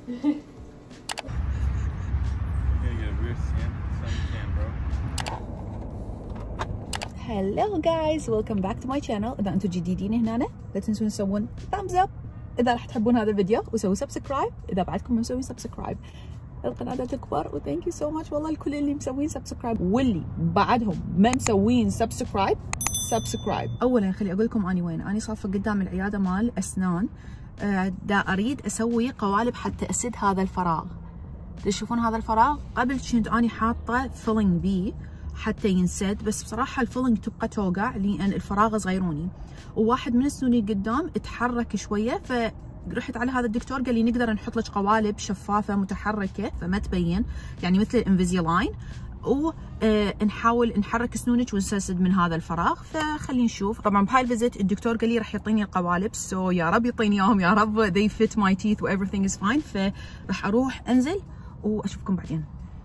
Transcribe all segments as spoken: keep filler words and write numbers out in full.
Hello guys, welcome back to my channel. إذا أنتم جديدين هنا لا تنسون تسوون thumbs up إذا راح تحبون هذا الفيديو، وسووا سبسكرايب إذا بعدكم ما مسوين سبسكرايب. القناة تكبر وثانك يو سو ماتش والله الكل اللي مسوين سبسكرايب، واللي بعدهم ما مسوين سبسكرايب سبسكرايب. أولا خلي أقول لكم أني وين، أنا صافة قدام العيادة مال أسنان، دا أريد أسوي قوالب حتى أسد هذا الفراغ. تشوفون هذا الفراغ قبل كنت أني حاطة فيلينج بيه حتى ينسد، بس بصراحة الفيلينج تبقى توقع لأن الفراغ صغيروني، وواحد من السنوني قدام اتحرك شوية، فرحت على هذا الدكتور قال لي نقدر نحط لك قوالب شفافة متحركة فما تبين، يعني مثل الانفيزيلاين، ونحاول نحرك سنونك ونسد من هذا الفراغ. فخلينا نشوف. طبعا بهاي الفيزيت الدكتور قال لي راح يعطيني القوالب، سو so يا رب يعطيني اياهم يا رب. they fit my teeth و everything is fine. فراح اروح انزل واشوفكم بعدين.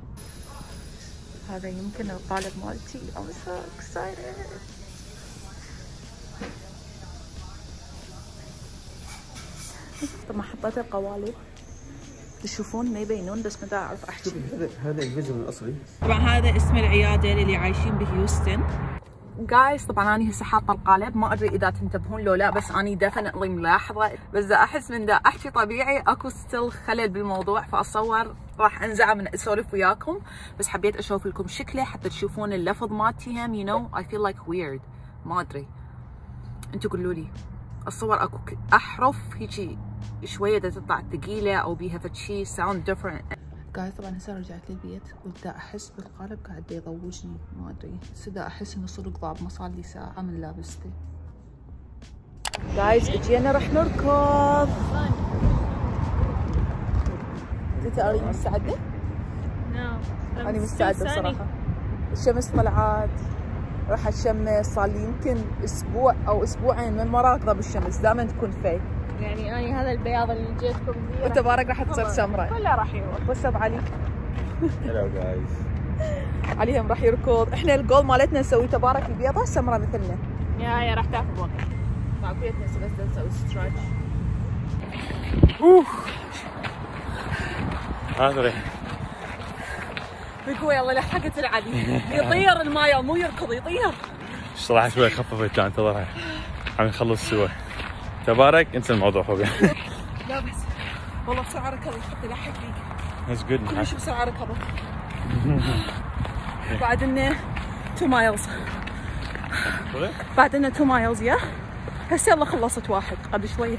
هذا يمكن القالب مالتي. I'm so excited. طبعا حطيت القوالب تشوفون ما يبينون بس ما اعرف احكي. هذا الفيزيو الاصلي. طبعا هذا اسم العياده اللي عايشين بهيوستن. جايز طبعا انا هسه حاطه القالب، ما ادري اذا تنتبهون لو لا، بس اني ديفنتلي ملاحظه، بس دا احس من دا احكي طبيعي اكو ستيل خلل بالموضوع، فاتصور راح انزعه من اسولف وياكم، بس حبيت اشوف لكم شكله حتى تشوفون اللفظ مالتي هم. يو نو اي فيل لايك ويرد، ما ادري انتم قولوا لي. اتصور اكو احرف هيجي شويه دا تطلع ثقيله او بيها فد شيء ساوند ديفرنت. جايز طبعا هسه رجعت للبيت ودا احس بالقالب قاعد يضوجني، ما ادري هسه دا احس انه صدق ضاب، ما صار لي ساعه من لابسته. جايز اجينا راح نركض. انت اري مستعده؟ نعم انا مستعده بصراحه. الشمس طلعت، راح اتشمس، صار لي يمكن اسبوع او اسبوعين من ما راكضه بالشمس، دائما تكون فيك. يعني اني هذا البياض اللي جيتكم فيه وتبارك راح تصير سمراء كله راح يروح. بس اب علي. هلو جايز. علي هم راح يركض. احنا الجول مالتنا نسوي تبارك البيضه سمراء مثلنا. يا يا راح تاخذ وقت. طبعا كليتنا بس نسوي ستريتش. اوه هذا ريح. بقوي الله لحقت العلي. يطير المايه مو يركض، يطير. الصراحه شوي خففت كان انتظرها عم نخلص سوا. تبارك انسى الموضوع فوق. لا بس والله بسرعه ركض حتى لحق فيك. That's good. كل شيء بسرعه ركضوا. بعد لنا two miles. بعد لنا two miles يا. هسه يلا خلصت واحد قبل شويه.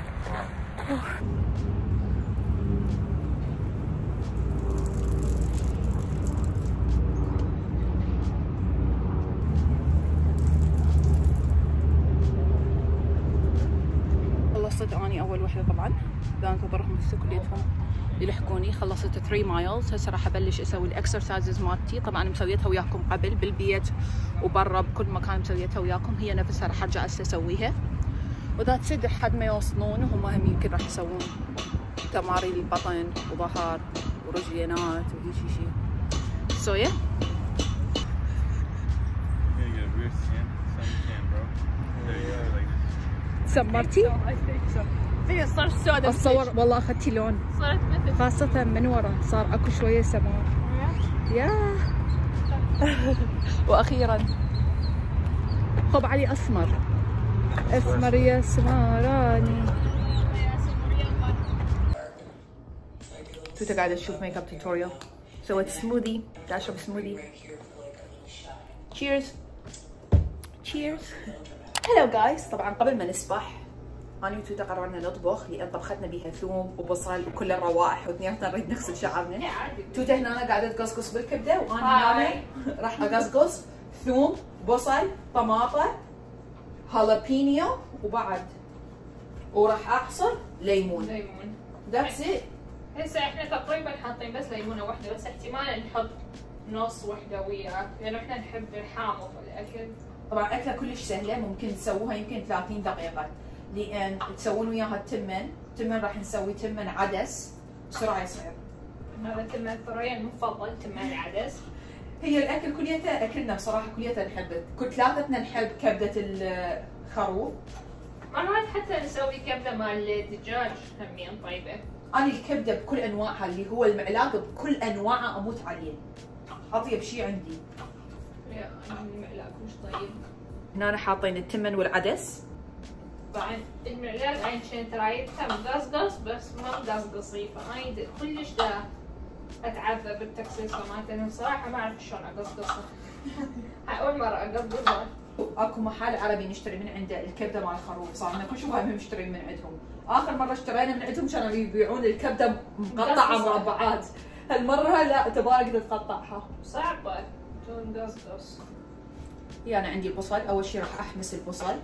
خلصت اني اول وحده طبعا، دا انتظرهم هسه كليتهم يلحقوني. خلصت three miles. هسه راح ابلش اسوي الاكسرسايزز مالتي. طبعا مسويتها وياكم قبل بالبيت وبرا بكل مكان مسويتها وياكم، هي نفسها راح ارجع هسه اسويها. وذا تسد لحد ما يوصلون، وهم هم يمكن راح يسوون تمارين البطن وظهر ورجلينات وهيك شيء. سو يا سمرتي؟ هي صارت سوداء. اتصور والله اخذتي لون، صارت مثل خاصة من ورا صار اكو شوية سمار. يا واخيرا خب علي اسمر. اسمر يا سمراني. توتا قاعدة تشوف ميك اب توتوريال. سويت سموذي، قاعدة اشرب سموذي. تشيرز تشيرز. هلو جايز. طبعا قبل ما نسبح انا وتوتا قررنا نطبخ، لان طبختنا بيها ثوم وبصل وكل الروائح، واثنيناتنا نريد نغسل شعرنا. توتا هنا قاعده تقصقص بالكبده، وانا هنا راح اقصقص ثوم، بصل، طماطه، هالابينيو، وبعد وراح اعصر ليمون. ليمون. ذاتس ات. هسه احنا تقريبا حاطين بس ليمونه واحده، بس احتمال نحط نص وحده وياه، لانه احنا نحب الحامض بالاكل. طبعا اكله كلش سهله، ممكن تسووها يمكن ثلاثين دقيقه، لان تسوون وياها التمن. تمن راح نسوي تمن عدس بسرعه يصير. هذا تمن ثريا المفضل، تمن العدس. هي الاكل كليته اكلنا بصراحه كليته نحبه، كل ثلاثتنا نحب كبده الخروف، مرات حتى نسوي كبدة مال دجاج همين طيبة. انا الكبده بكل انواعها اللي هو المعلاق بكل انواعها اموت عليه. اطيب شيء عندي. يا المعلاق مش طيب. هنا حاطين التمن والعدس. بعد المعلاق عين شين ترايتها مقصقص بس ما مقصقصي، فانا كلش دا اتعذب بالتقصيصه مالتها، صراحه ما اعرف شلون اقصقصها. اول مره اقصقصها. اكو محل عربي نشتري من عنده الكبده مال الخروف، صار لنا كل شوي هم مشترين من عندهم. اخر مره اشترينا من عندهم كانوا يبيعون الكبده مقطعه مربعات، هالمره لا تبارك تقطعها. صعبه تنقصقص. يعني انا عندي البصل، اول شيء راح احمس البصل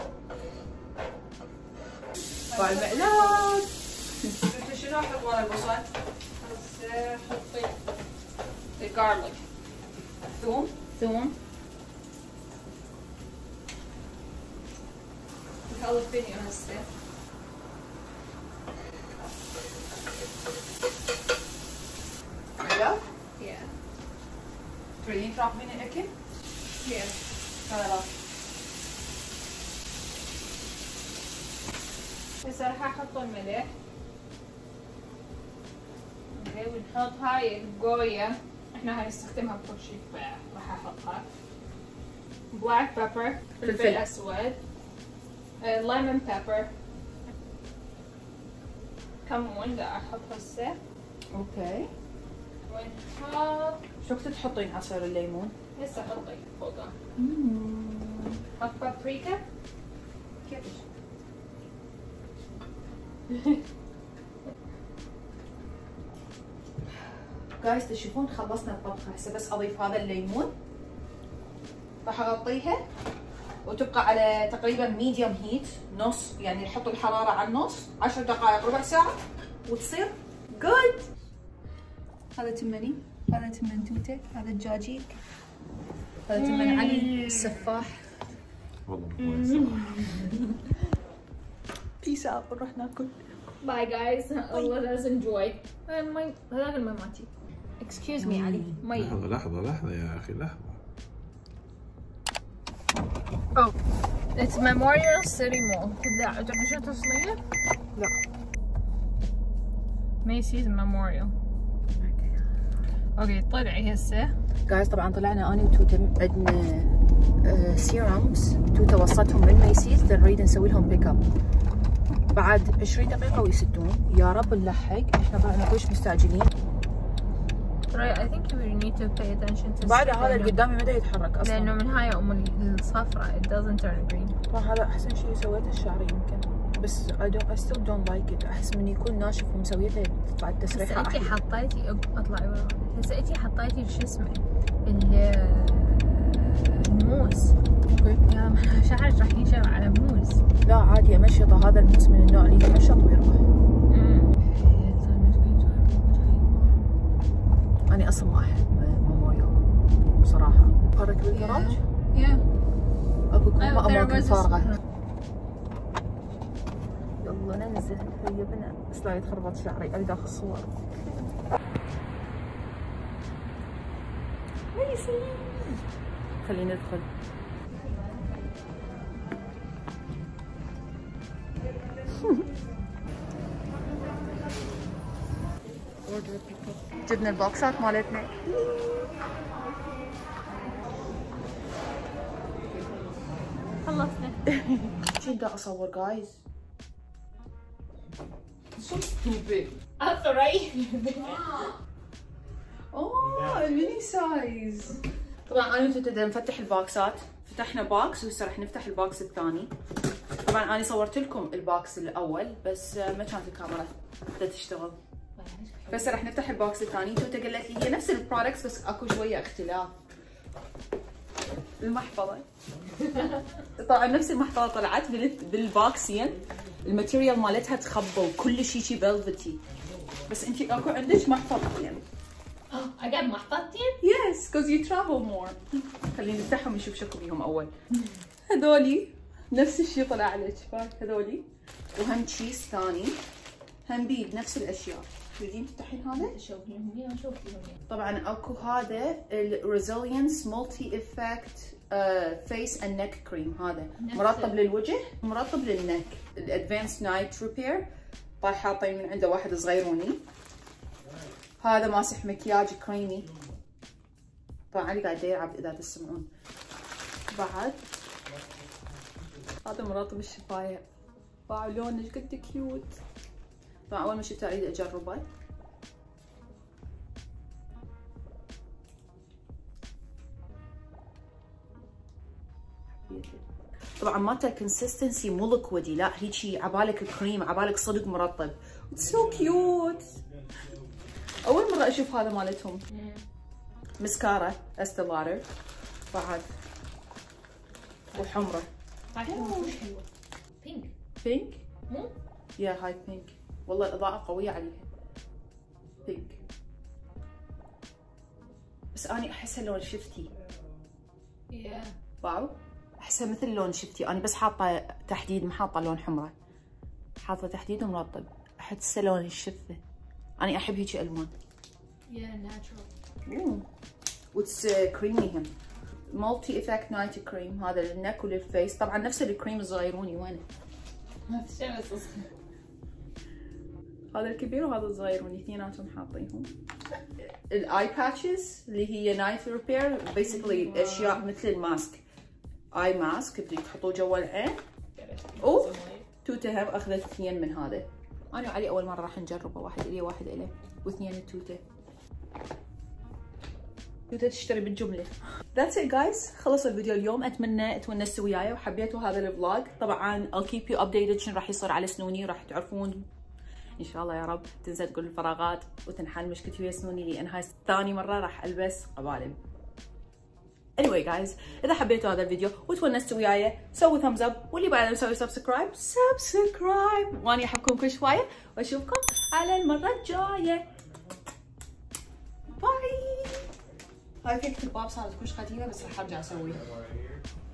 مع المعلاق. شفتي شنو احط ورا البصل؟ هسه حطي الجارليك. ثوم ثوم الجاليبينيو هسه. معلاق؟ يا تريدين تراقبين الاكل؟ يا خلاص. هسه راح احط الملح. اوكي ونحط هاي القوية، احنا هاي نستخدمها بكل شيء فراح احطها. بلاك بيبر فلفل اسود. ليمون بيبر. كمون دا احط هسه. اوكي. ونحط شو كنت تحطين عصير الليمون؟ هسه حطي فوقها. حط بابريكا. كيفش؟ جايز تشوفون خلصنا الطبخه، هسه بس اضيف هذا الليمون. راح اغطيها وتبقى على تقريبا ميديوم هيت، نص يعني نحط الحراره على النص، عشر دقائق ربع ساعه وتصير جود. هذا تمني، هذا تمن توته، هذا الدجاجيك، هذا تمن علي السفاح. والله كويس. بيس اوت، نروح ناكل. باي جايز. let us enjoy. مي هذاك المي مالتي. excuse me علي. مي. لحظة لحظة لحظة يا أخي لحظة. Oh, it's Memorial City Mall. لا تعرفين شو تصليه؟ لا. Macy's Memorial. اوكي طلعي هسه. جايز طبعا طلعنا اني وتوتا، عندنا سيرمز توتا وصلتهم من ميسيز، نريد نسوي لهم بيك اب بعد عشرين دقيقة ويسدون. يا رب نلحق، احنا طلعنا كلش مستعجلين. Right, I think we need to pay attention to. بعد هذا اللي قدامي ما يتحرك اصلا. لانه من هاي ام الصفراء it doesn't turn green. هذا احسن شيء سويته الشعري يمكن، بس I don't I still don't like it. احس من يكون ناشف ومسويته تطلع التسريحة هسه احلى. انتي حطيتي اطلعي ورا. هسه انتي حطيتي شو اسمه الموز. اوكي. يا شعرك راح ينشف على موز. لا عادي امشطه، هذا الموز من النوع اللي يتمشط ويروح. أنا أصلا ما أحب ميموريال بصراحة. بارك بالجراج؟ يا أكو كل أماكن فارغة. يلا ننزل هيبنا، بس لا يتخربط شعري، أريد آخذ صور. ميسي خلينا ندخل. جبنا البوكسات مالتنا. خلصنا. شو بدي اصور جايز؟ So stupid. أثري. اوه الميني سايز. طبعا انا وانتو بدنا نفتح البوكسات، فتحنا بوكس وهسه راح نفتح البوكس الثاني. طبعا انا صورت لكم البوكس الاول بس ما كانت الكاميرا بدها تشتغل. بس راح نفتح البوكس الثاني. توتا قالت لي هي نفس البرودكتس بس اكو شويه اختلاف. المحفظه طبعا نفس المحفظه طلعت بالبوكسين، الماتيريال مالتها تخبل كل شيء شي فيلفتي، بس انت اكو عندك محفظتين. أجيب محفظتين؟ Yes, because you travel more. خلينا نفتحهم نشوف شكو بيهم اول. هذولي نفس الشيء طلع عليك، فاك هذولي، وهم تشيز ثاني، هم بيد نفس الاشياء. تريدين تفتحين هذا؟ شوفيهم يا شوفيهم يا. طبعا اكو هذا الريزيلينس مالتي افكت فيس اند نيك كريم. هذا مرطب للوجه مرطب للنك. الادفانس نايت ريبير طاي حاطين من عنده واحد صغيروني. هذا ماسح مكياج كريمي. طبعا علي قاعد يلعب اذا تسمعون. بعد هذا مرطب الشفايف. باع لونه ايش قد كيوت. طبعا اول ما شفته اريد اجربه. طبعا مالته الكونسستنسي مو لكودي، لا هيجي عبالك كريم، عبالك صدق مرطب. سو كيوت. اول مره اشوف هذا مالتهم. مسكارا استي لادر بعد وحمره. هاي حلوه مش حلوه. بينك بينك مو؟ يا هاي بينك والله الاضاءه قويه عليها. بينك بس اني احسها لون شفتي. يا واو احسها مثل لون شفتي. انا بس حاطه تحديد ما حاطه لون حمراء، حاطه تحديد ومرطب. احسه لون الشفه. انا احب هيك الوان. يا ناتشرال. اوه واتس كريمي هم. مالتي افكت نايت كريم. هذا للنك وللفيس. طبعا نفس الكريم الصغيروني. وينه؟ هذا الكبير وهذا الصغيروني اثنيناتهم حاطينهم. الاي باتشز اللي هي نايت ريبير بيسكلي اشياء مثل الماسك. اي ماسك اللي تحطوه جوا العين. اوه توته هم اخذت اثنين من هذا. انا وعلي اول مره راح نجربه. واحد الي واحد الي واثنين التوته. توته تشتري بالجمله. That's it guys. خلص الفيديو اليوم. اتمنى تونستوا وياي وحبيتوا هذا الفلوج. طبعا I'll keep you updated شنو راح يصير على سنوني. راح تعرفون ان شاء الله يا رب. تنسى تقول الفراغات وتنحل مشكلتي ويا سنوني لان هاي ثاني مره راح البس قبالب. anyway guys اذا حبيتوا هذا الفيديو وتونستوا وياي سووا thumbs up واللي بعد مسوي سبسكرايب سبسكرايب. واني احبكم كل شويه واشوفكم على المره الجايه. باي. هاي فكرة الباب صارت كلش قديمه بس راح ارجع اسويها.